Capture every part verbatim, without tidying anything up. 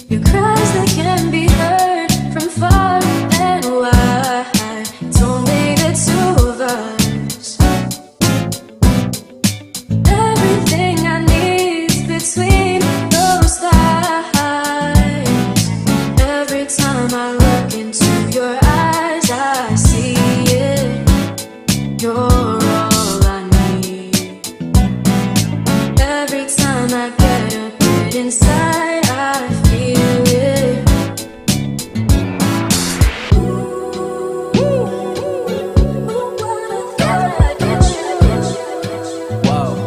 Your cries, they can be heard from far and wide. It's only the two of us. Everything I need's between those thighs. Every time I look into your eyes, I see it. You're all I need. Every time I get a bit inside, I feel it. Ooh, what a thought I get you. Whoa.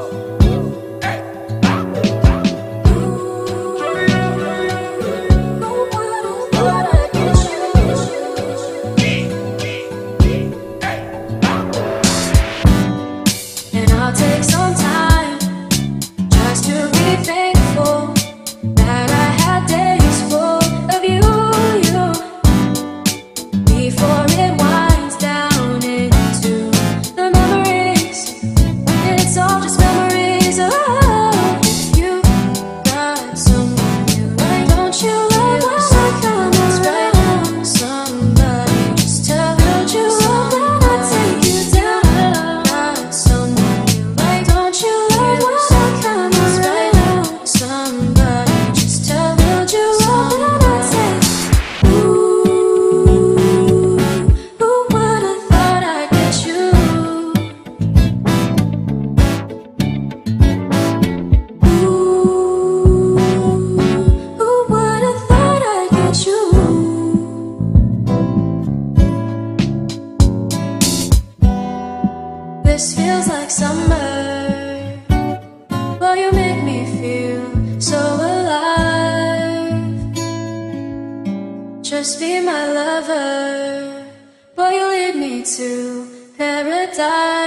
And I'll take some time just to be thankful that I had days full of you, you, before it winds down into the memories. It's all just memories. Oh, you got someone you like, don't you love when I come around? Somebody just tell you love when I take you down. Got someone you like, don't you love when I come around? Somebody just tell you love when I take. Ooh, who would have thought I'd get you? Ooh, who would have thought I'd get you? This feels like summer. Well, you make me feel so alive. Just be my lover. Boy, you lead me to paradise.